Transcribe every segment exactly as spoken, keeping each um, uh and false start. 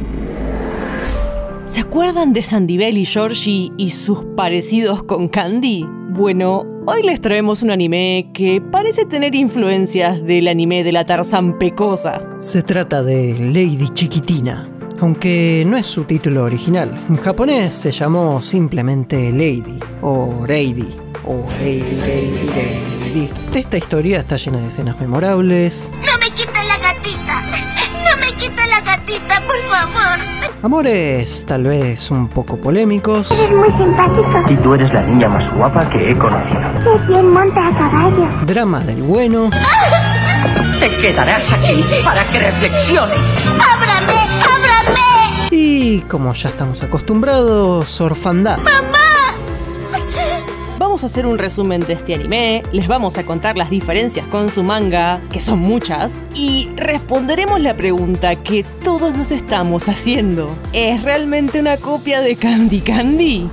¿Se acuerdan de Sandivel y Georgie y sus parecidos con Candy? Bueno, hoy les traemos un anime que parece tener influencias del anime de la Tarzán pecosa. Se trata de Lady Chiquitina, aunque no es su título original. En japonés se llamó simplemente Lady, o Reidi, o Reidi, Reidi, Reidi. Esta historia está llena de escenas memorables. ¡No me quita la gatita! ¡No me quita la gatita, por favor! Amores tal vez un poco polémicos. Eres muy simpático. Y tú eres la niña más guapa que he conocido. ¡Qué bien monta a caballo! Drama del bueno. Te quedarás aquí para que reflexiones. ¡Ábrame! ¡Ábrame! Y como ya estamos acostumbrados, orfandad. ¡Mamá! Vamos a hacer un resumen de este anime, les vamos a contar las diferencias con su manga, que son muchas, y responderemos la pregunta que todos nos estamos haciendo. ¿Es realmente una copia de Candy Candy?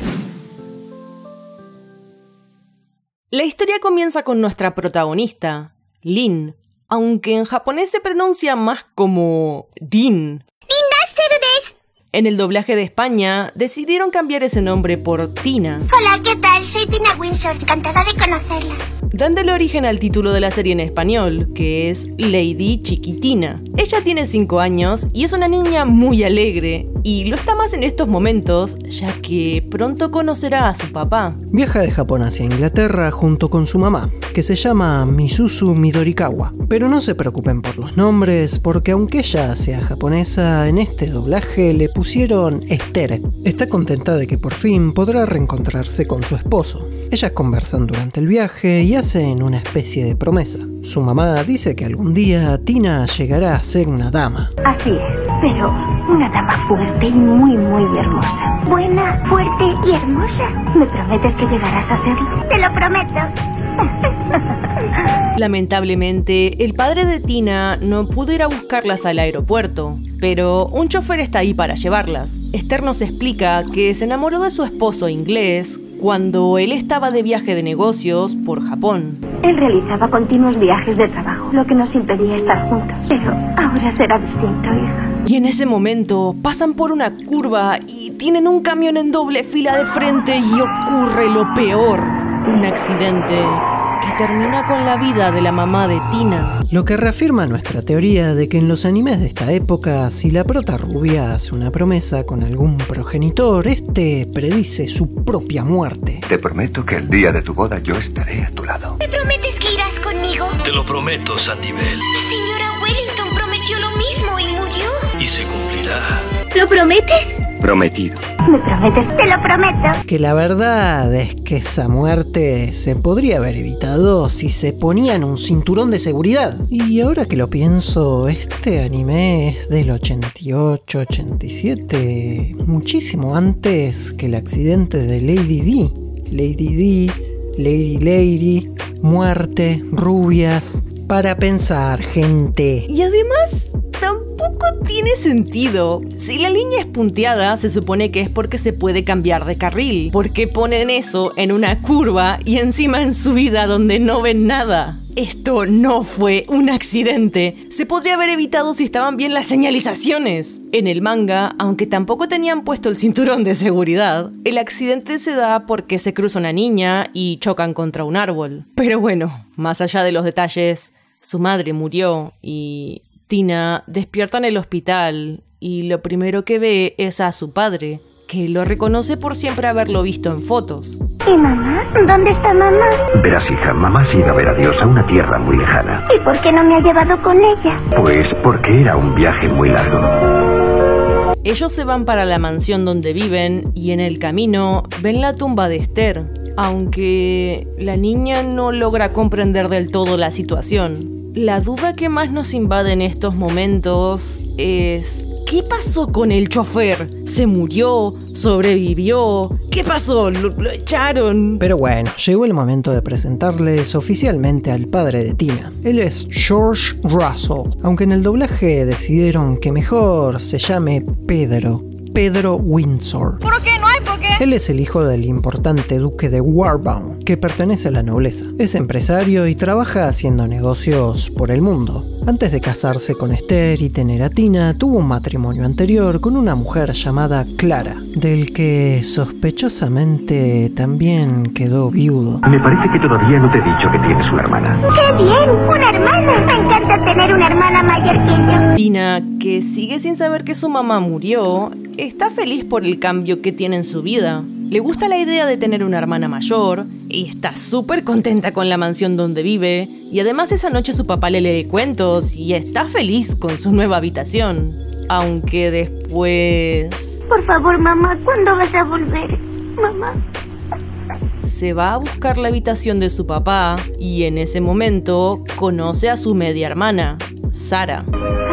La historia comienza con nuestra protagonista, Lin, aunque en japonés se pronuncia más como Rin. En el doblaje de España, decidieron cambiar ese nombre por Tina. Hola, ¿qué tal? Soy Tina Windsor, encantada de conocerla. Dándole origen al título de la serie en español, que es Lady Chiquitina. Ella tiene cinco años y es una niña muy alegre, y lo está más en estos momentos, ya que pronto conocerá a su papá. Viaja de Japón hacia Inglaterra junto con su mamá, que se llama Misuzu Midorikawa. Pero no se preocupen por los nombres, porque aunque ella sea japonesa, en este doblaje le pusieron Esther. Está contenta de que por fin podrá reencontrarse con su esposo. Ellas conversan durante el viaje y hacen una especie de promesa. Su mamá dice que algún día Tina llegará a ser una dama. Así es, pero una dama fuerte y muy, muy hermosa. Buena, fuerte y hermosa. ¿Me prometes que llegarás a serlo? Te lo prometo. Lamentablemente, el padre de Tina no pudo ir a buscarlas al aeropuerto, pero un chofer está ahí para llevarlas. Esther nos explica que se enamoró de su esposo inglés cuando él estaba de viaje de negocios por Japón. Él realizaba continuos viajes de trabajo, lo que nos impedía estar juntos. Pero ahora será distinto, hija. Y en ese momento pasan por una curva y tienen un camión en doble fila de frente y ocurre lo peor. Un accidente que termina con la vida de la mamá de Tina. Lo que reafirma nuestra teoría de que en los animes de esta época, si la prota rubia hace una promesa con algún progenitor, este predice su propia muerte. Te prometo que el día de tu boda yo estaré a tu lado. ¿Me prometes que irás conmigo? Te lo prometo, Sandivel. La señora Wellington prometió lo mismo y murió. Y se cumplirá. ¿Lo prometes? Prometido. ¿Me prometes? Te lo prometo. Que la verdad es que esa muerte se podría haber evitado si se ponían un cinturón de seguridad. Y ahora que lo pienso, este anime es del ochenta y ocho, ochenta y siete, muchísimo antes que el accidente de Lady D. Lady D, Lady Lady, muerte, rubias. Para pensar, gente. Y además, tampoco tiene sentido. Si la línea es punteada, se supone que es porque se puede cambiar de carril. ¿Por qué ponen eso en una curva y encima en subida donde no ven nada? Esto no fue un accidente. Se podría haber evitado si estaban bien las señalizaciones. En el manga, aunque tampoco tenían puesto el cinturón de seguridad, el accidente se da porque se cruza una niña y chocan contra un árbol. Pero bueno, más allá de los detalles, su madre murió y Tina despierta en el hospital y lo primero que ve es a su padre, que lo reconoce por siempre haberlo visto en fotos. ¿Y mamá? ¿Dónde está mamá? Verás, hija, mamá se ha ido a ver a Dios a una tierra muy lejana. ¿Y por qué no me ha llevado con ella? Pues porque era un viaje muy largo. Ellos se van para la mansión donde viven y en el camino ven la tumba de Esther, aunque la niña no logra comprender del todo la situación. La duda que más nos invade en estos momentos es... ¿qué pasó con el chofer? ¿Se murió? ¿Sobrevivió? ¿Qué pasó? ¿Lo, lo echaron? Pero bueno, llegó el momento de presentarles oficialmente al padre de Tina. Él es George Russell, aunque en el doblaje decidieron que mejor se llame Pedro. Pedro Windsor. ¿Por qué no hay por qué? Él es el hijo del importante duque de Warbound, que pertenece a la nobleza. Es empresario y trabaja haciendo negocios por el mundo. Antes de casarse con Esther y tener a Tina, tuvo un matrimonio anterior con una mujer llamada Clara, del que sospechosamente también quedó viudo. Me parece que todavía no te he dicho que tienes una hermana. ¡Qué bien! ¡Una hermana! Me encanta tener una hermana mayor que yo. Tina, que sigue sin saber que su mamá murió, está feliz por el cambio que tiene en su vida. Le gusta la idea de tener una hermana mayor y está súper contenta con la mansión donde vive. Y además esa noche su papá le lee cuentos y está feliz con su nueva habitación. Aunque después... Por favor, mamá, ¿cuándo vas a volver? Mamá. Se va a buscar la habitación de su papá y en ese momento conoce a su media hermana, Sara.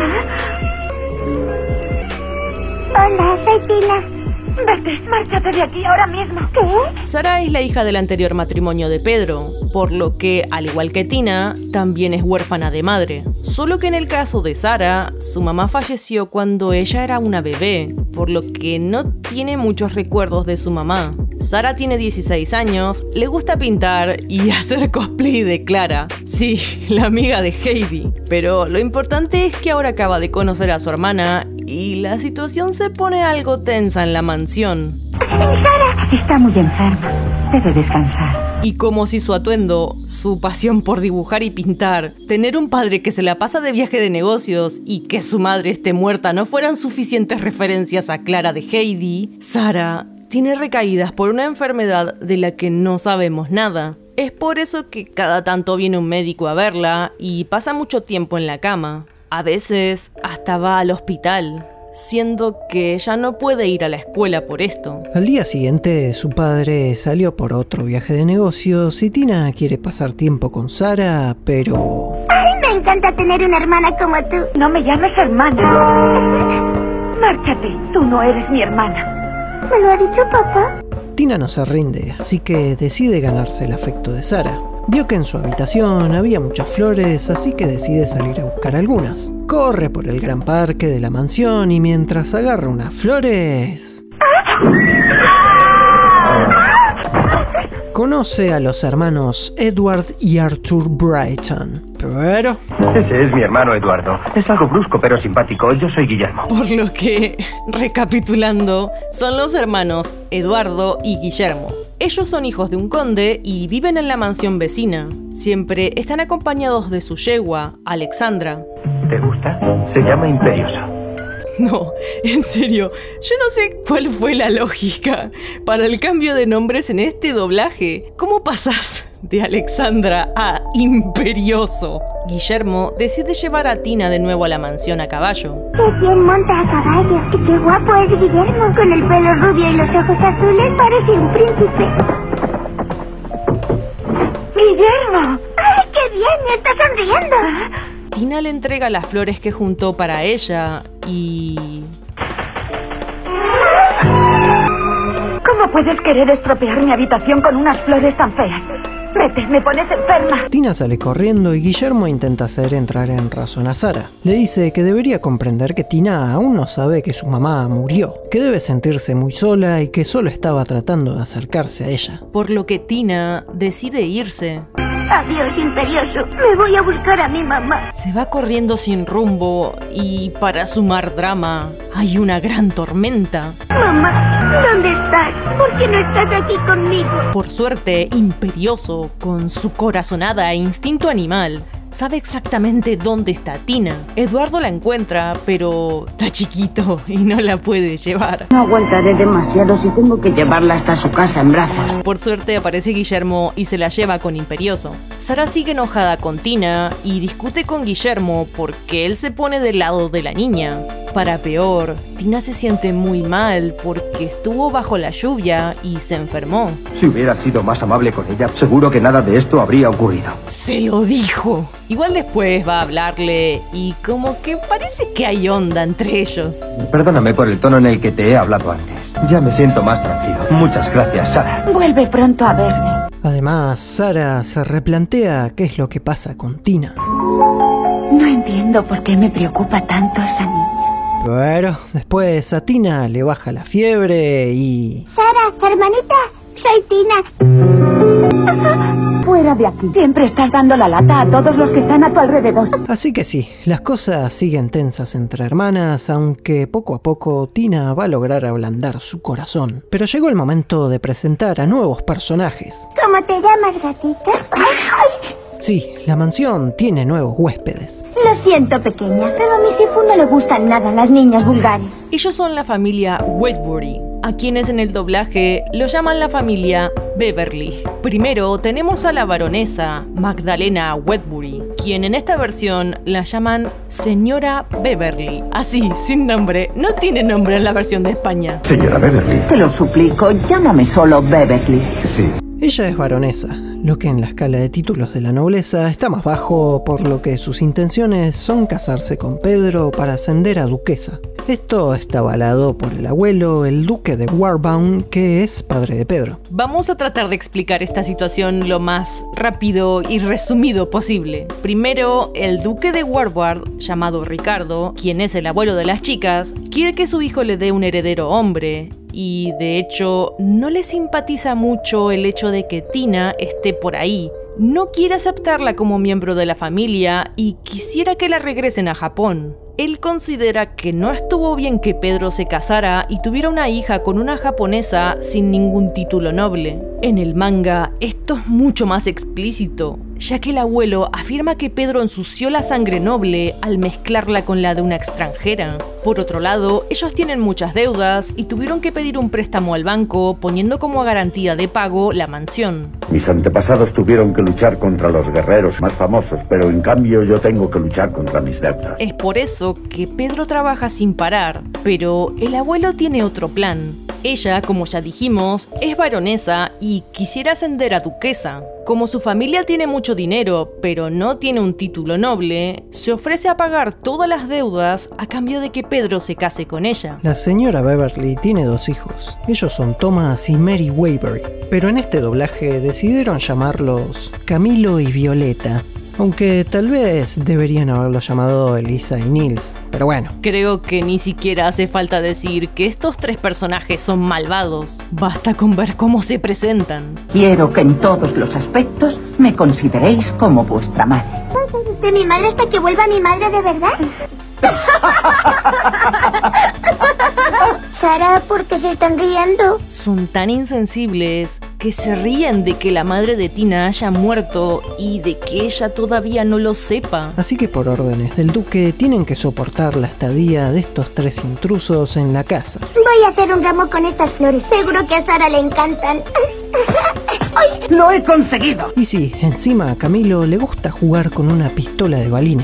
Hola, soy Tina. Vete, márchate de aquí ahora mismo. ¿Qué? Sara es la hija del anterior matrimonio de Pedro, por lo que, al igual que Tina, también es huérfana de madre. Solo que en el caso de Sara, su mamá falleció cuando ella era una bebé, por lo que no tiene muchos recuerdos de su mamá. Sara tiene dieciséis años, le gusta pintar y hacer cosplay de Clara. Sí, la amiga de Heidi. Pero lo importante es que ahora acaba de conocer a su hermana y la situación se pone algo tensa en la mansión. Sara está muy enferma. Debe descansar. Y como si su atuendo, su pasión por dibujar y pintar, tener un padre que se la pasa de viaje de negocios y que su madre esté muerta no fueran suficientes referencias a Clara de Heidi, Sara tiene recaídas por una enfermedad de la que no sabemos nada. Es por eso que cada tanto viene un médico a verla y pasa mucho tiempo en la cama. A veces hasta va al hospital, siendo que ella no puede ir a la escuela por esto. Al día siguiente, su padre salió por otro viaje de negocios y Tina quiere pasar tiempo con Sara, pero... ¡Ay, me encanta tener una hermana como tú! No me llames hermana. Márchate, tú no eres mi hermana. ¿Me lo ha dicho papá? Tina no se rinde, así que decide ganarse el afecto de Sara. Vio que en su habitación había muchas flores, así que decide salir a buscar algunas. Corre por el gran parque de la mansión y mientras agarra unas flores... conoce a los hermanos Edward y Arthur Brighton. Pero... Ese es mi hermano Eduardo. Es algo brusco pero simpático. Yo soy Guillermo. Por lo que, recapitulando, son los hermanos Eduardo y Guillermo. Ellos son hijos de un conde y viven en la mansión vecina. Siempre están acompañados de su yegua, Alexandra. ¿Te gusta? Se llama Imperioso. No, en serio, yo no sé cuál fue la lógica para el cambio de nombres en este doblaje. ¿Cómo pasás de Alexandra a Imperioso? Guillermo decide llevar a Tina de nuevo a la mansión a caballo. ¡Qué bien monta a caballo! ¡Y qué guapo es Guillermo! Con el pelo rubio y los ojos azules parece un príncipe. ¡Guillermo! ¡Ay, qué bien! ¡Me está sonriendo! Tina le entrega las flores que juntó para ella y... ¿Cómo puedes querer estropear mi habitación con unas flores tan feas? Vete, me pones enferma. Tina sale corriendo y Guillermo intenta hacer entrar en razón a Sara. Le dice que debería comprender que Tina aún no sabe que su mamá murió, que debe sentirse muy sola y que solo estaba tratando de acercarse a ella. Por lo que Tina decide irse. Adiós, Imperioso. Me voy a buscar a mi mamá. Se va corriendo sin rumbo y, para sumar drama, hay una gran tormenta. Mamá, ¿dónde estás? ¿Por qué no estás aquí conmigo? Por suerte, Imperioso, con su corazonada e instinto animal, sabe exactamente dónde está Tina. Eduardo la encuentra, pero está chiquito y no la puede llevar. No aguantaré demasiado si tengo que llevarla hasta su casa en brazos. Por suerte aparece Guillermo y se la lleva con Imperioso. Sara sigue enojada con Tina y discute con Guillermo porque él se pone del lado de la niña. Para peor, Tina se siente muy mal porque estuvo bajo la lluvia y se enfermó. Si hubiera sido más amable con ella, seguro que nada de esto habría ocurrido. ¡Se lo dijo! Igual después va a hablarle y como que parece que hay onda entre ellos. Perdóname por el tono en el que te he hablado antes. Ya me siento más tranquilo. Muchas gracias, Sara. Vuelve pronto a verme. Además, Sara se replantea qué es lo que pasa con Tina. No entiendo por qué me preocupa tanto esa niña. Pero después a Tina le baja la fiebre y... Sara, hermanita, soy Tina. Fuera de aquí. Siempre estás dando la lata a todos los que están a tu alrededor. Así que sí, las cosas siguen tensas entre hermanas, aunque poco a poco Tina va a lograr ablandar su corazón. Pero llegó el momento de presentar a nuevos personajes. ¿Cómo te llamas, gatita? ¡Ay! Sí, la mansión tiene nuevos huéspedes. Lo siento, pequeña, pero a mi Sifu no le gustan nada las niñas vulgares. Ellos son la familia Wedbury, a quienes en el doblaje lo llaman la familia Beverly. Primero tenemos a la baronesa Magdalena Wedbury, quien en esta versión la llaman Señora Beverly. Así, sin nombre, no tiene nombre en la versión de España. Señora Beverly. Te lo suplico, llámame solo Beverly. Sí. Ella es baronesa, lo que en la escala de títulos de la nobleza está más bajo, por lo que sus intenciones son casarse con Pedro para ascender a duquesa. Esto está avalado por el abuelo, el duque de Warbound, que es padre de Pedro. Vamos a tratar de explicar esta situación lo más rápido y resumido posible. Primero, el duque de Warbound, llamado Ricardo, quien es el abuelo de las chicas, quiere que su hijo le dé un heredero hombre. Y de hecho, no le simpatiza mucho el hecho de que Tina esté por ahí. No quiere aceptarla como miembro de la familia y quisiera que la regresen a Japón. Él considera que no estuvo bien que Pedro se casara y tuviera una hija con una japonesa sin ningún título noble. En el manga, esto es mucho más explícito, ya que el abuelo afirma que Pedro ensució la sangre noble al mezclarla con la de una extranjera. Por otro lado, ellos tienen muchas deudas y tuvieron que pedir un préstamo al banco, poniendo como garantía de pago la mansión. Mis antepasados tuvieron que luchar contra los guerreros más famosos, pero en cambio yo tengo que luchar contra mis deudas. Es por eso que Pedro trabaja sin parar, pero el abuelo tiene otro plan. Ella, como ya dijimos, es baronesa y quisiera ascender a duquesa. Como su familia tiene mucho dinero, pero no tiene un título noble, se ofrece a pagar todas las deudas a cambio de que Pedro se case con ella. La señora Beverly tiene dos hijos. Ellos son Thomas y Mary Waybury, pero en este doblaje decidieron llamarlos Camilo y Violeta. Aunque tal vez deberían haberlo llamado Elisa y Nils, pero bueno. Creo que ni siquiera hace falta decir que estos tres personajes son malvados. Basta con ver cómo se presentan. Quiero que en todos los aspectos me consideréis como vuestra madre. ¿De mi madre hasta que vuelva mi madre de verdad? Sara, ¿por qué se están riendo? Son tan insensibles que se ríen de que la madre de Tina haya muerto y de que ella todavía no lo sepa. Así que por órdenes del duque tienen que soportar la estadía de estos tres intrusos en la casa. Voy a hacer un ramo con estas flores. Seguro que a Sara le encantan. ¡Ay! ¡Lo he conseguido! Y sí, encima a Camilo le gusta jugar con una pistola de balines.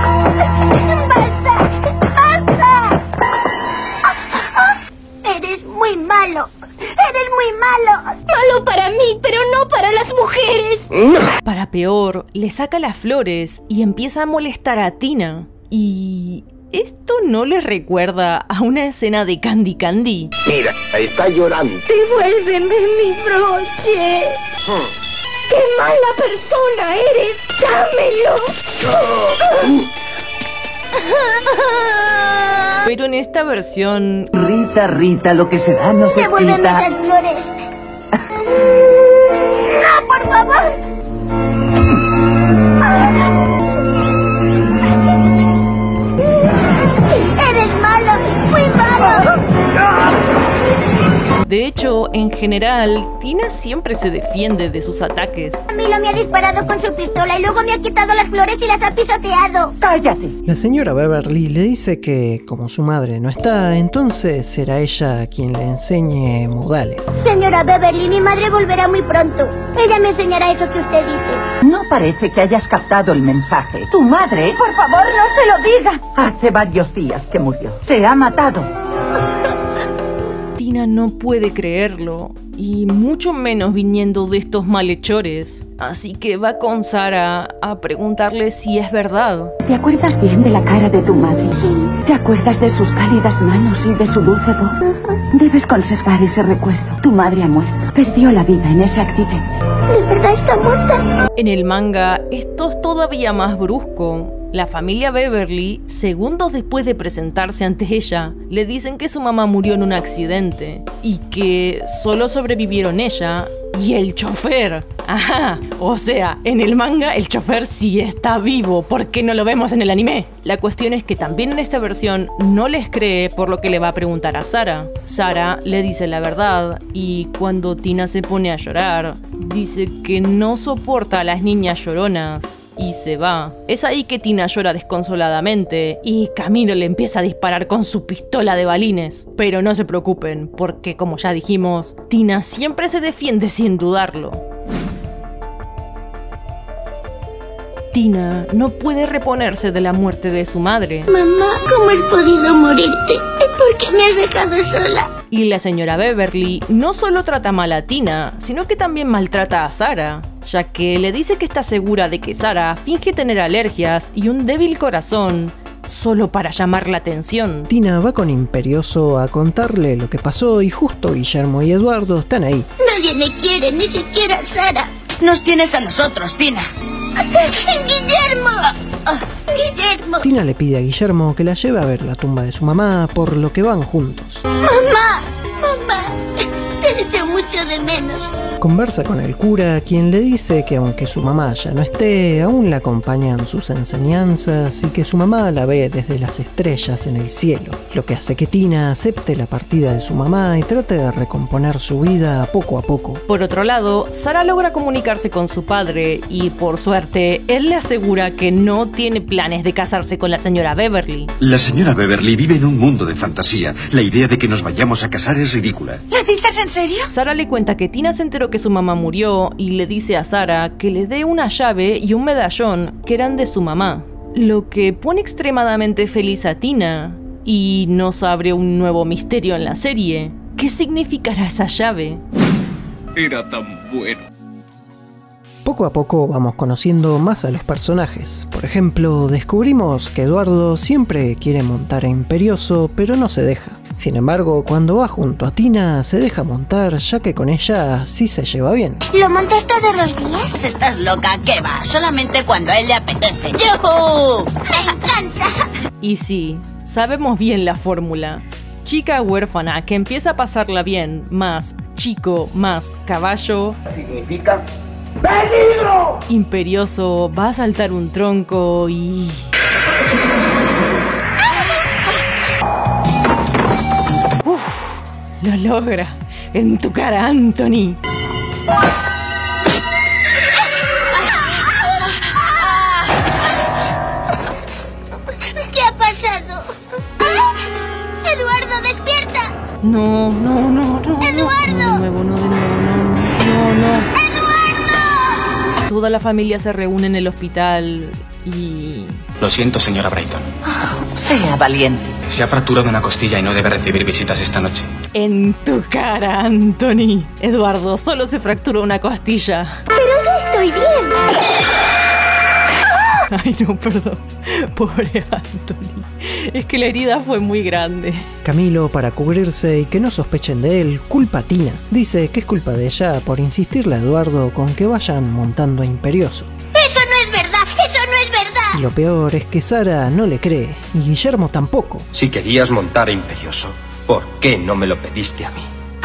Eres muy malo. Eres muy malo. Malo para mí, pero no para las mujeres. Para peor, le saca las flores y empieza a molestar a Tina. Y... ¿esto no les recuerda a una escena de Candy Candy? Mira, está llorando. Devuélveme mi broche. Hmm. ¡Qué mala persona eres! ¡Dámelo! Pero en esta versión... Rita, Rita, lo que se da no se quita. Devuélveme esas flores. ¡No, por favor! ¡Eres malo! ¡Muy malo! De hecho, en general, Tina siempre se defiende de sus ataques. Camilo me ha disparado con su pistola y luego me ha quitado las flores y las ha pisoteado. ¡Cállate! La señora Beverly le dice que, como su madre no está, entonces será ella quien le enseñe modales. Señora Beverly, mi madre volverá muy pronto. Ella me enseñará eso que usted dice. No parece que hayas captado el mensaje. Tu madre... Por favor, no se lo diga. Hace varios días que murió. Se ha matado. Tina no puede creerlo, y mucho menos viniendo de estos malhechores. Así que va con Sara a preguntarle si es verdad. ¿Te acuerdas bien de la cara de tu madre? Sí. ¿Te acuerdas de sus cálidas manos y de su dulce voz? Uh-huh. Debes conservar ese recuerdo. Tu madre ha muerto. Perdió la vida en ese accidente. ¿De verdad está muerta? En el manga, esto es todavía más brusco. La familia Beverly, segundos después de presentarse ante ella, le dicen que su mamá murió en un accidente y que solo sobrevivieron ella Y el chofer. Ajá. O sea, en el manga el chofer sí está vivo. ¿Por qué no lo vemos en el anime? La cuestión es que también en esta versión no les cree, por lo que le va a preguntar a Sara. Sara le dice la verdad y cuando Tina se pone a llorar, dice que no soporta a las niñas lloronas y se va. Es ahí que Tina llora desconsoladamente y Camilo le empieza a disparar con su pistola de balines. Pero no se preocupen, porque como ya dijimos, Tina siempre se defiende sin dudarlo. Tina no puede reponerse de la muerte de su madre. Mamá, ¿cómo he podido morirte? ¿Por qué me has dejado sola? Y la señora Beverly no solo trata mal a Tina, sino que también maltrata a Sara, ya que le dice que está segura de que Sara finge tener alergias y un débil corazón solo para llamar la atención. Tina va con Imperioso a contarle lo que pasó y justo Guillermo y Eduardo están ahí. Nadie me quiere, ni siquiera Sara. Nos tienes a nosotros, Tina. ¡Guillermo! ¡Guillermo! Tina le pide a Guillermo que la lleve a ver la tumba de su mamá, por lo que van juntos. ¡Mamá! ¡Mamá! Te echo mucho de menos. Conversa con el cura, quien le dice que aunque su mamá ya no esté, aún la acompañan sus enseñanzas y que su mamá la ve desde las estrellas en el cielo, lo que hace que Tina acepte la partida de su mamá y trate de recomponer su vida poco a poco. Por otro lado, Sara logra comunicarse con su padre y, por suerte, él le asegura que no tiene planes de casarse con la señora Beverly. La señora Beverly vive en un mundo de fantasía. La idea de que nos vayamos a casar es ridícula. ¿Lo dices en serio? Sara le cuenta que Tina se enteró que su mamá murió y le dice a Sara que le dé una llave y un medallón que eran de su mamá, lo que pone extremadamente feliz a Tina y nos abre un nuevo misterio en la serie. ¿Qué significará esa llave? Era tan bueno. Poco a poco vamos conociendo más a los personajes. Por ejemplo, descubrimos que Eduardo siempre quiere montar a Imperioso, pero no se deja. Sin embargo, cuando va junto a Tina, se deja montar, ya que con ella sí se lleva bien. ¿Lo montas todos los días? ¿Estás loca? ¿Qué va? Solamente cuando a él le apetece. ¡Yujú! ¡Me encanta! Y sí, sabemos bien la fórmula. Chica huérfana que empieza a pasarla bien, más chico, más caballo. ¿Significa? ¡Peligro! Imperioso va a saltar un tronco y... ¡Uf! Lo logra. En tu cara, Anthony. ¿Qué ha pasado? ¡Eduardo, despierta! No, no, no, no. ¡Eduardo! No, de nuevo, no, de nuevo, no, no, no. ¡Eduardo! Toda la familia se reúne en el hospital y... Lo siento, señora Brayton. Oh, sea valiente. Se ha fracturado una costilla y no debe recibir visitas esta noche. En tu cara, Anthony. Eduardo solo se fracturó una costilla. Pero yo estoy bien. Ay, no, perdón. Pobre Anthony. Es que la herida fue muy grande. Camilo, para cubrirse y que no sospechen de él, culpa a Tina. Dice que es culpa de ella por insistirle a Eduardo con que vayan montando a Imperioso. ¡Eso no es verdad! ¡Eso no es verdad! Y lo peor es que Sara no le cree, y Guillermo tampoco. Si querías montar a Imperioso, ¿por qué no me lo pediste a mí?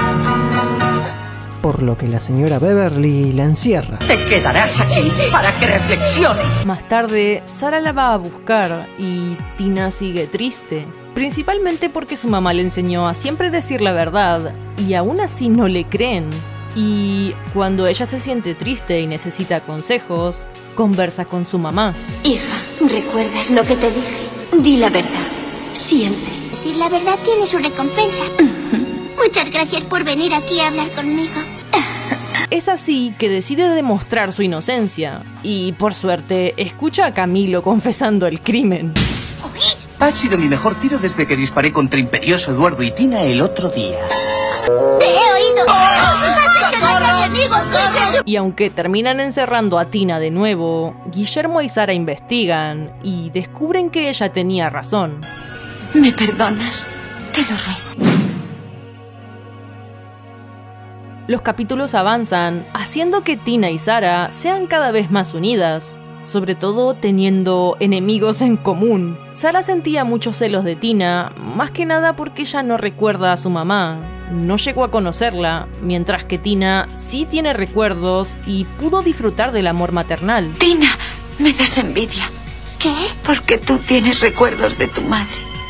Por lo que la señora Beverly la encierra. Te quedarás aquí para que reflexiones. Más tarde, Sara la va a buscar y Tina sigue triste. Principalmente porque su mamá le enseñó a siempre decir la verdad y aún así no le creen. Y cuando ella se siente triste y necesita consejos, conversa con su mamá. Hija, ¿recuerdas lo que te dije? Di la verdad, siempre. Decir la verdad tiene su recompensa. Muchas gracias por venir aquí a hablar conmigo. Es así que decide demostrar su inocencia y, por suerte, escucha a Camilo confesando el crimen. Ha sido mi mejor tiro desde que disparé contra Imperioso, Eduardo y Tina el otro día. ¡Te he oído! ¡Has hecho daño a mi amigo! Y aunque terminan encerrando a Tina de nuevo, Guillermo y Sara investigan y descubren que ella tenía razón. ¿Me perdonas? Te lo ruego. Los capítulos avanzan, haciendo que Tina y Sara sean cada vez más unidas. sobre todo teniendo enemigos en común. Sara sentía muchos celos de Tina, más que nada porque ella no recuerda a su mamá, no llegó a conocerla, mientras que Tina sí tiene recuerdos y pudo disfrutar del amor maternal. Tina, me das envidia. ¿Qué? Porque tú tienes recuerdos de tu madre.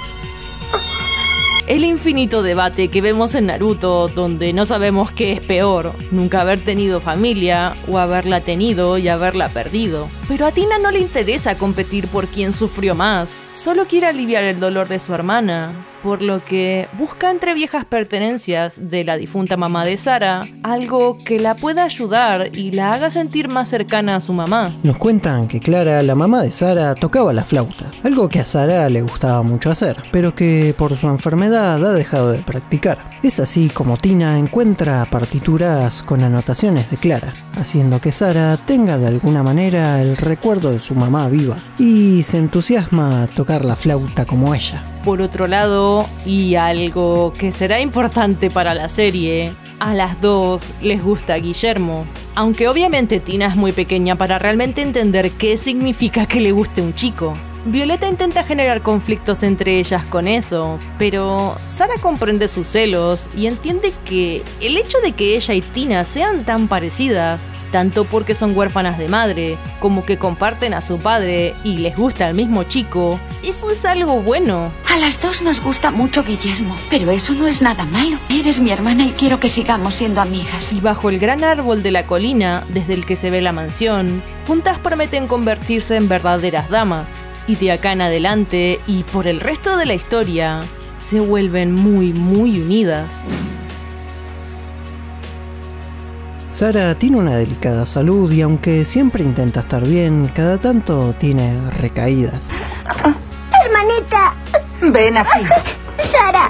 El infinito debate que vemos en Naruto, donde no sabemos qué es peor, nunca haber tenido familia o haberla tenido y haberla perdido. Pero a Tina no le interesa competir por quién sufrió más, solo quiere aliviar el dolor de su hermana, por lo que busca entre viejas pertenencias de la difunta mamá de Sara algo que la pueda ayudar y la haga sentir más cercana a su mamá. Nos cuentan que Clara, la mamá de Sara, tocaba la flauta, algo que a Sara le gustaba mucho hacer, pero que por su enfermedad ha dejado de practicar. Es así como Tina encuentra partituras con anotaciones de Clara, haciendo que Sara tenga de alguna manera el recuerdo de su mamá viva y se entusiasma a tocar la flauta como ella. Por otro lado, y algo que será importante para la serie, a las dos les gusta Guillermo. Aunque obviamente Tina es muy pequeña para realmente entender qué significa que le guste un chico. Violeta intenta generar conflictos entre ellas con eso, pero Sara comprende sus celos y entiende que el hecho de que ella y Tina sean tan parecidas, tanto porque son huérfanas de madre, como que comparten a su padre y les gusta el mismo chico, eso es algo bueno. A las dos nos gusta mucho Guillermo, pero eso no es nada malo. Eres mi hermana y quiero que sigamos siendo amigas. Y bajo el gran árbol de la colina, desde el que se ve la mansión, juntas prometen convertirse en verdaderas damas. Y de acá en adelante, y por el resto de la historia, se vuelven muy, muy unidas. Sara tiene una delicada salud y aunque siempre intenta estar bien, cada tanto tiene recaídas. Hermanita. Ven aquí. Sara.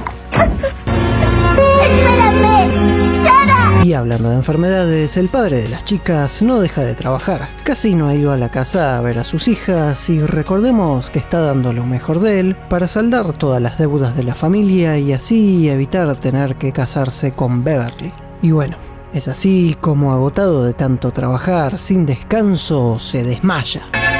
Espérame. Sara. Y hablando de enfermedades, el padre de las chicas no deja de trabajar. Casi no ha ido a la casa a ver a sus hijas y recordemos que está dando lo mejor de él para saldar todas las deudas de la familia y así evitar tener que casarse con Beverly. Y bueno, es así como agotado de tanto trabajar sin descanso se desmaya.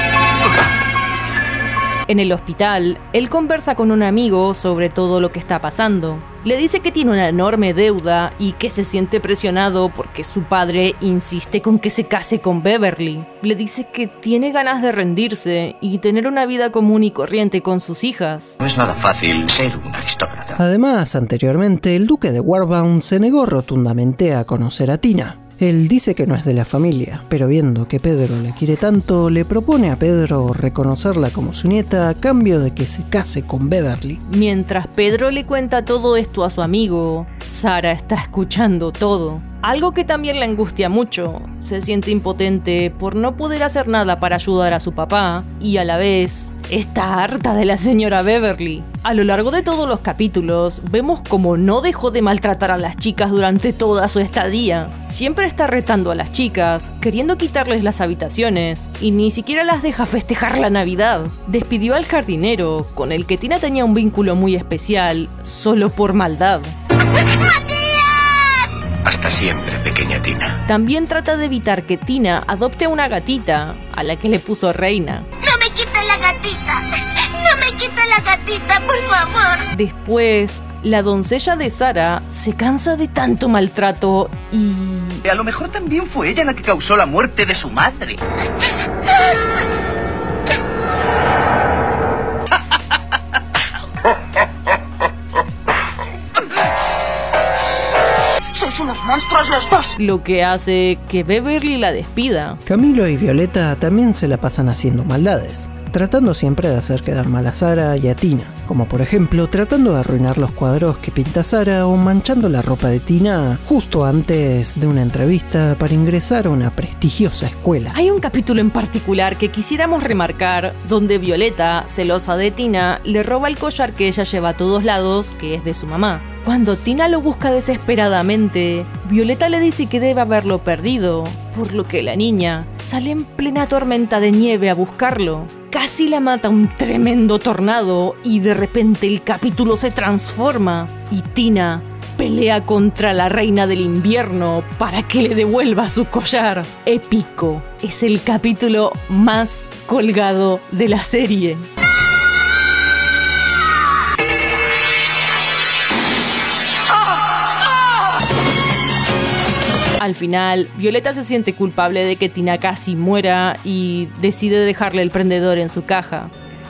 En el hospital, él conversa con un amigo sobre todo lo que está pasando. Le dice que tiene una enorme deuda y que se siente presionado porque su padre insiste con que se case con Beverly. Le dice que tiene ganas de rendirse y tener una vida común y corriente con sus hijas. No es nada fácil ser un aristócrata. Además, anteriormente, el duque de Warbound se negó rotundamente a conocer a Tina. Él dice que no es de la familia, pero viendo que Pedro la quiere tanto, le propone a Pedro reconocerla como su nieta a cambio de que se case con Beverly. Mientras Pedro le cuenta todo esto a su amigo, Sara está escuchando todo. Algo que también la angustia mucho. Se siente impotente por no poder hacer nada para ayudar a su papá y a la vez está harta de la señora Beverly. A lo largo de todos los capítulos vemos como no dejó de maltratar a las chicas durante toda su estadía. Siempre está retando a las chicas, queriendo quitarles las habitaciones y ni siquiera las deja festejar la Navidad. Despidió al jardinero, con el que Tina tenía un vínculo muy especial, solo por maldad. Hasta siempre, pequeña Tina. También trata de evitar que Tina adopte a una gatita, a la que le puso Reina. No me quita la gatita. No me quita la gatita, por favor. Después, la doncella de Sara se cansa de tanto maltrato y... A lo mejor también fue ella la que causó la muerte de su madre. Sois unos monstruos los dos. Lo que hace que Beverly la despida. Camilo y Violeta también se la pasan haciendo maldades, tratando siempre de hacer quedar mal a Sara y a Tina, como por ejemplo tratando de arruinar los cuadros que pinta Sara o manchando la ropa de Tina justo antes de una entrevista para ingresar a una prestigiosa escuela. Hay un capítulo en particular que quisiéramos remarcar donde Violeta, celosa de Tina, le roba el collar que ella lleva a todos lados, que es de su mamá. Cuando Tina lo busca desesperadamente, Violeta le dice que debe haberlo perdido, por lo que la niña sale en plena tormenta de nieve a buscarlo. Casi la mata un tremendo tornado y de repente el capítulo se transforma y Tina pelea contra la reina del invierno para que le devuelva su collar. Épico. Es el capítulo más colgado de la serie. Al final, Violeta se siente culpable de que Tina casi muera y decide dejarle el prendedor en su caja.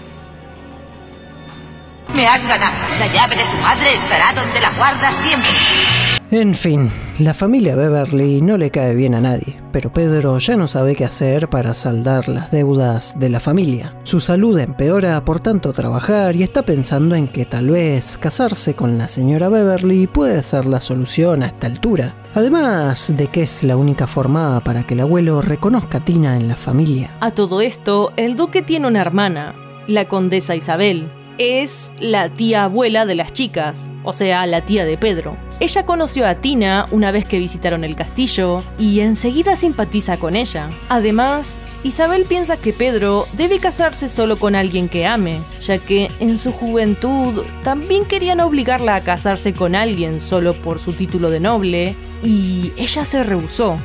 Me has ganado. La llave de tu madre estará donde la guardas siempre. En fin, la familia Beverly no le cae bien a nadie, pero Pedro ya no sabe qué hacer para saldar las deudas de la familia. Su salud empeora por tanto trabajar y está pensando en que tal vez casarse con la señora Beverly puede ser la solución a esta altura. Además de que es la única forma para que el abuelo reconozca a Tina en la familia. A todo esto, el duque tiene una hermana, la condesa Isabel. Es la tía abuela de las chicas, o sea, la tía de Pedro. Ella conoció a Tina una vez que visitaron el castillo y enseguida simpatiza con ella. Además, Isabel piensa que Pedro debe casarse solo con alguien que ame, ya que en su juventud también querían obligarla a casarse con alguien solo por su título de noble, y ella se rehusó.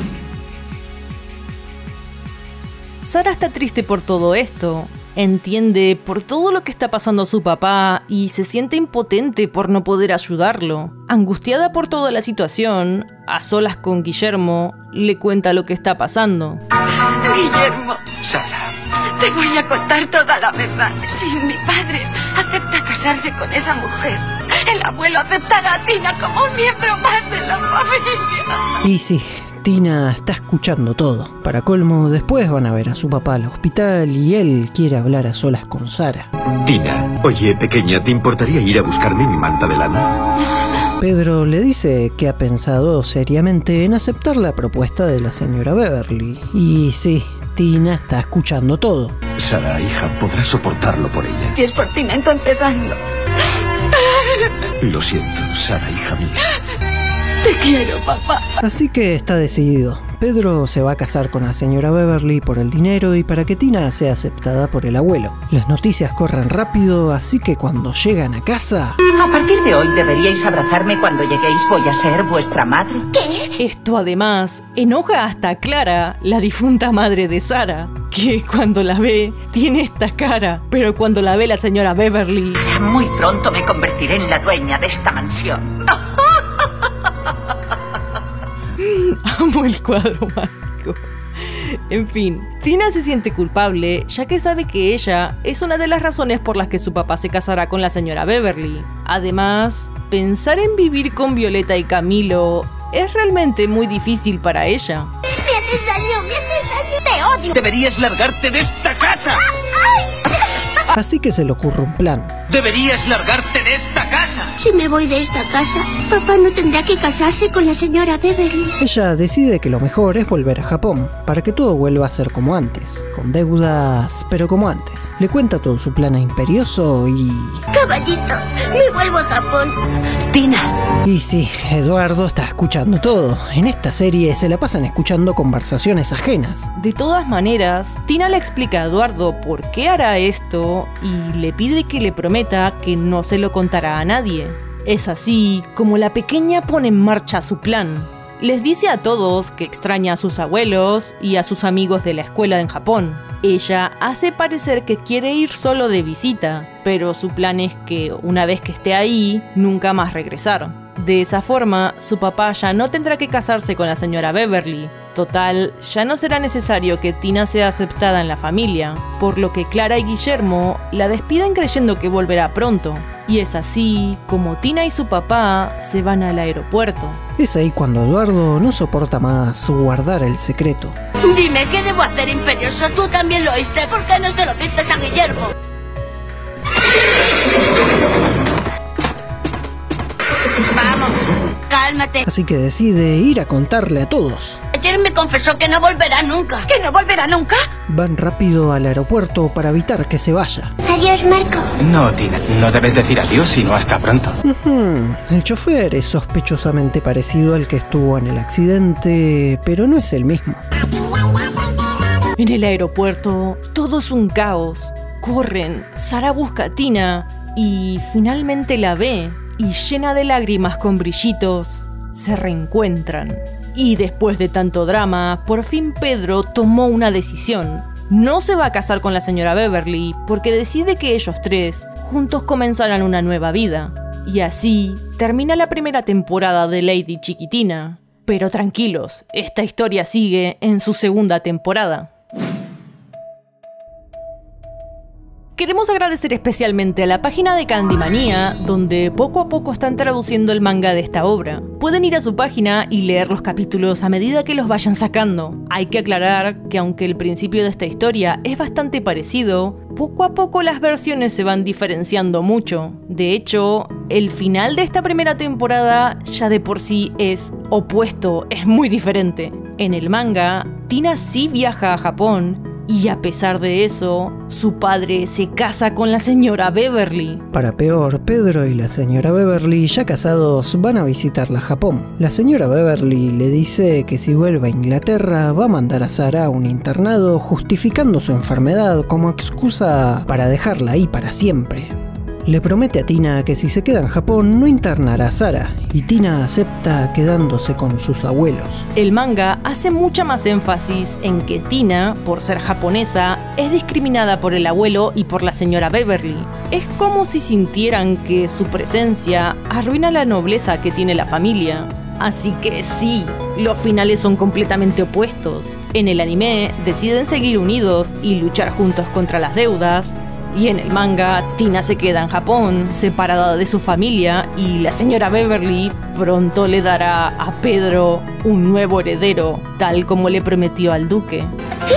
Sara está triste por todo esto. Entiende por todo lo que está pasando a su papá y se siente impotente por no poder ayudarlo. Angustiada por toda la situación, a solas con Guillermo, le cuenta lo que está pasando. Guillermo, Sara, te voy a contar toda la verdad. Si mi padre acepta casarse con esa mujer, el abuelo aceptará a Tina como un miembro más de la familia. Y sí, Tina está escuchando todo. Para colmo, después van a ver a su papá al hospital y él quiere hablar a solas con Sara. Tina, oye, pequeña, ¿te importaría ir a buscarme mi manta de lana? Pedro le dice que ha pensado seriamente en aceptar la propuesta de la señora Beverly. Y sí, Tina está escuchando todo. Sara, hija, podrás soportarlo por ella. Si es por Tina, entonces hazlo. Lo siento, Sara, hija mía. Te quiero, papá. Así que está decidido. Pedro se va a casar con la señora Beverly por el dinero y para que Tina sea aceptada por el abuelo. Las noticias corren rápido, así que cuando llegan a casa... A partir de hoy deberíais abrazarme cuando lleguéis. Voy a ser vuestra madre. ¿Qué? Esto además enoja hasta a Clara, la difunta madre de Sara, que cuando la ve tiene esta cara, pero cuando la ve la señora Beverly... Muy pronto me convertiré en la dueña de esta mansión. Amo el cuadro mágico. En fin, Tina se siente culpable ya que sabe que ella es una de las razones por las que su papá se casará con la señora Beverly. Además, pensar en vivir con Violeta y Camilo es realmente muy difícil para ella. Me haces daño, me haces daño, te odio. Deberías largarte de esta casa. Así que se le ocurre un plan. Deberías largarte de esta casa. Si me voy de esta casa, papá no tendrá que casarse con la señora Beverly. Ella decide que lo mejor es volver a Japón, para que todo vuelva a ser como antes, con deudas, pero como antes. Le cuenta todo su plan a Imperioso y... Caballito, me vuelvo a Japón. Tina. Y sí, Eduardo está escuchando todo. En esta serie se la pasan escuchando conversaciones ajenas. De todas maneras, Tina le explica a Eduardo por qué hará esto y le pide que le prometa que no se lo contará a nadie. Es así como la pequeña pone en marcha su plan. Les dice a todos que extraña a sus abuelos y a sus amigos de la escuela en Japón. Ella hace parecer que quiere ir solo de visita, pero su plan es que una vez que esté ahí, nunca más regresar. De esa forma, su papá ya no tendrá que casarse con la señora Beverly. Total, ya no será necesario que Tina sea aceptada en la familia, por lo que Clara y Guillermo la despiden creyendo que volverá pronto. Y es así como Tina y su papá se van al aeropuerto. Es ahí cuando Eduardo no soporta más guardar el secreto. Dime, ¿qué debo hacer, Imperioso? Tú también lo oíste. ¿Por qué no se lo dices a Guillermo? Vamos, cálmate. Así que decide ir a contarle a todos. Ayer me confesó que no volverá nunca. ¿Que no volverá nunca? Van rápido al aeropuerto para evitar que se vaya. Adiós, Marco. No, Tina, no debes decir adiós, sino hasta pronto. Uh-huh. El chofer es sospechosamente parecido al que estuvo en el accidente, pero no es el mismo. En el aeropuerto, todo es un caos. Corren, Sara busca a Tina y finalmente la ve. y llena de lágrimas con brillitos, se reencuentran. Y después de tanto drama, por fin Pedro tomó una decisión. No se va a casar con la señora Beverly porque decide que ellos tres juntos comenzarán una nueva vida. Y así termina la primera temporada de Lady Chiquitina. Pero tranquilos, esta historia sigue en su segunda temporada. Queremos agradecer especialmente a la página de Candymanía, donde poco a poco están traduciendo el manga de esta obra. Pueden ir a su página y leer los capítulos a medida que los vayan sacando. Hay que aclarar que aunque el principio de esta historia es bastante parecido, poco a poco las versiones se van diferenciando mucho. De hecho, el final de esta primera temporada ya de por sí es opuesto, es muy diferente. En el manga, Tina sí viaja a Japón, y a pesar de eso, su padre se casa con la señora Beverly. Para peor, Pedro y la señora Beverly, ya casados, van a visitarla a Japón. La señora Beverly le dice que si vuelve a Inglaterra va a mandar a Sarah a un internado, justificando su enfermedad como excusa para dejarla ahí para siempre. Le promete a Tina que si se queda en Japón no internará a Sarah, y Tina acepta quedándose con sus abuelos. El manga hace mucha más énfasis en que Tina, por ser japonesa, es discriminada por el abuelo y por la señora Beverly. Es como si sintieran que su presencia arruina la nobleza que tiene la familia. Así que sí, los finales son completamente opuestos. En el anime deciden seguir unidos y luchar juntos contra las deudas, y en el manga, Tina se queda en Japón, separada de su familia, y la señora Beverly pronto le dará a Pedro un nuevo heredero, tal como le prometió al duque.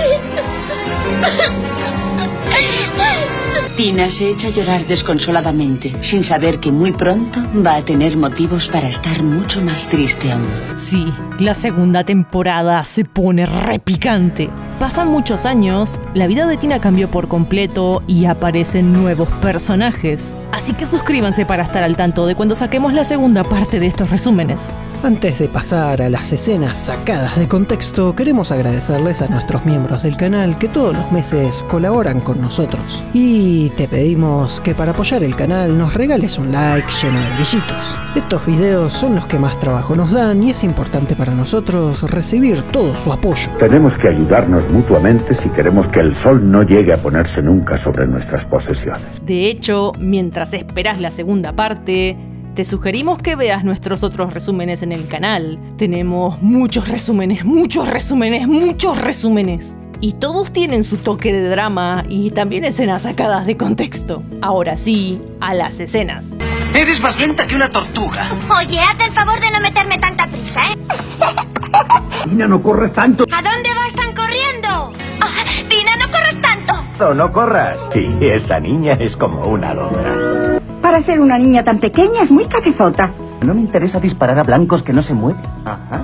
Tina se echa a llorar desconsoladamente, sin saber que muy pronto va a tener motivos para estar mucho más triste aún. Sí, la segunda temporada se pone re picante. Pasan muchos años, la vida de Tina cambió por completo y aparecen nuevos personajes. Así que suscríbanse para estar al tanto de cuando saquemos la segunda parte de estos resúmenes. Antes de pasar a las escenas sacadas de contexto, queremos agradecerles a nuestros miembros del canal que todos los meses colaboran con nosotros. Y te pedimos que para apoyar el canal nos regales un like lleno de brillitos. Estos videos son los que más trabajo nos dan y es importante para nosotros recibir todo su apoyo. Tenemos que ayudarnos mutuamente si queremos que el sol no llegue a ponerse nunca sobre nuestras posesiones. De hecho, mientras esperas la segunda parte, te sugerimos que veas nuestros otros resúmenes en el canal. Tenemos muchos resúmenes, muchos resúmenes, muchos resúmenes. Y todos tienen su toque de drama y también escenas sacadas de contexto. Ahora sí, a las escenas. Eres más lenta que una tortuga. Oye, haz el favor de no meterme tanta prisa, ¿eh? Tina, no corres tanto. ¿A dónde vas tan corriendo? Ah, Tina, no corres tanto. No, no corras. Sí, esa niña es como una loca. Para ser una niña tan pequeña es muy cabezota. No me interesa disparar a blancos que no se mueven. Ajá.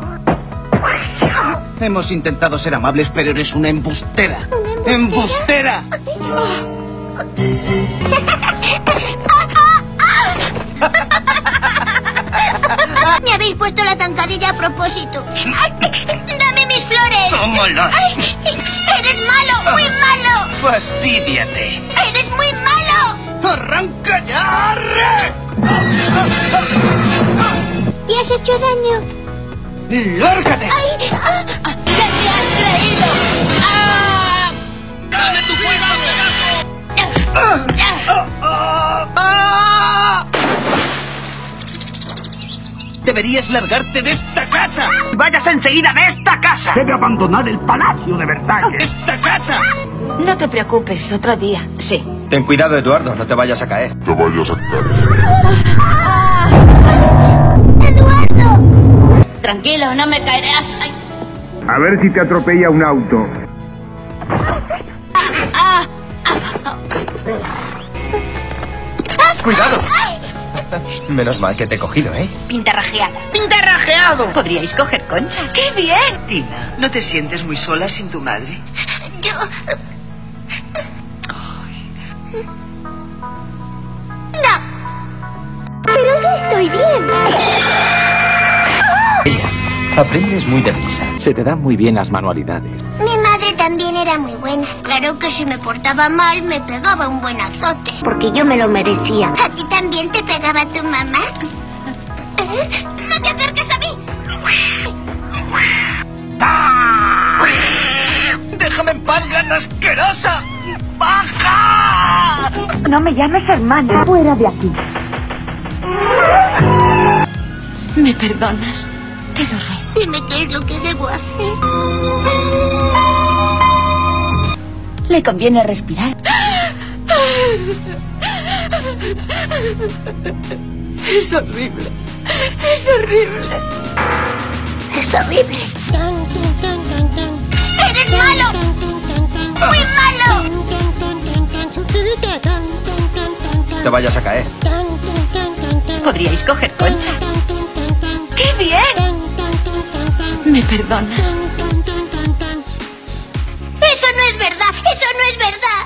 Hemos intentado ser amables, pero eres una embustera. ¿Una embustera? ¡Embustera! Me habéis puesto la zancadilla a propósito. ¡Dame mis flores! ¡Tómalas! ¡Eres malo, muy malo! ¡Fastídiate! ¡Eres muy malo! ¡Arranca ya! ¡Arre! ¿Y has hecho daño? ¡Lárgate! ¡Ay! Ah, ¿qué te has creído? ¡Ah! ¡Dame tu fuerza, pedazo! ¡Ah! ¡Ah! ¡Ah! Deberías largarte de esta casa. ¡Vayas enseguida de esta casa! Debe abandonar el palacio de Versalles. ¡Esta casa! No te preocupes, otro día. Sí. Ten cuidado, Eduardo, no te vayas a caer. Te vayas a caer. ¡Eduardo! Tranquilo, no me caeré. Ay. A ver si te atropella un auto. Ah. ¡Cuidado! Menos mal que te he cogido, ¿eh? Pintarrajeada. ¡Pintarrajeado! Podríais coger conchas. ¡Qué bien! Tina, ¿no te sientes muy sola sin tu madre? Yo... No. Pero yo estoy bien. Ella, aprendes muy deprisa. Se te dan muy bien las manualidades. Mi madre también era muy buena. Claro que si me portaba mal, me pegaba un buen azote. Porque yo me lo merecía. ¿A ti también te pegaba llamaba tu mamá? ¡No te acerques a mí! ¡Déjame en paz, gata asquerosa! ¡Baja! No me llames hermana. Fuera de aquí. ¿Me perdonas? Te lo ruego. Dime qué es lo que debo hacer. Le conviene respirar. Es horrible. Es horrible. Es horrible. ¡Eres malo! ¡Muy malo! Te vayas a caer. Podríais coger Concha. ¡Qué bien! ¿Me perdonas? ¡Eso no es verdad! ¡Eso no es verdad!